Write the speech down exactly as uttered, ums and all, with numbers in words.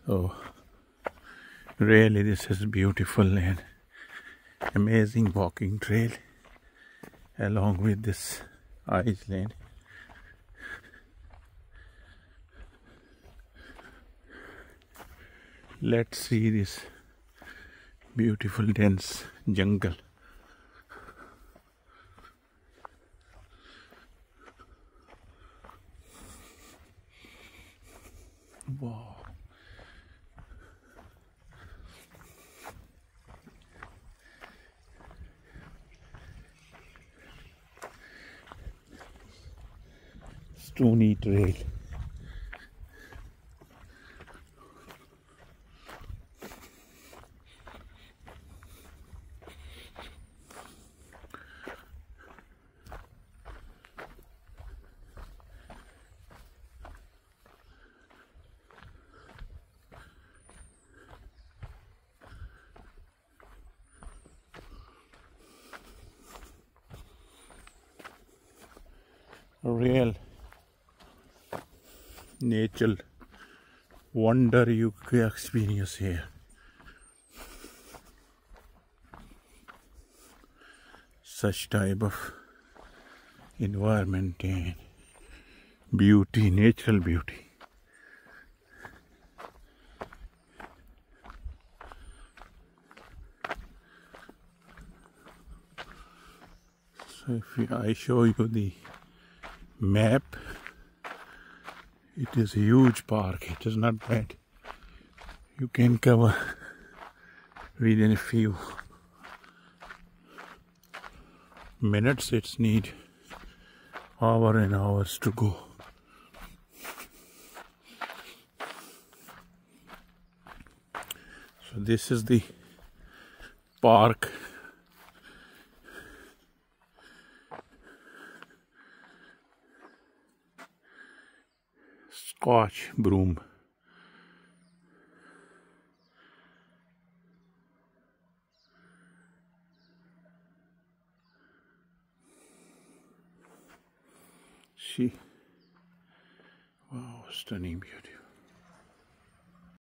Oh, really, this is beautiful and amazing walking trail along with this island. Let's see this beautiful dense jungle. Wow. Stony trail. A real natural wonder you can experience here. Such type of environment and beauty, natural beauty. So if we, I show you the map, it is a huge park. It is not bad. You can cover within a few minutes. It's need hour and hours to go. So this is the park. Scotch broom. See, wow, stunning beauty.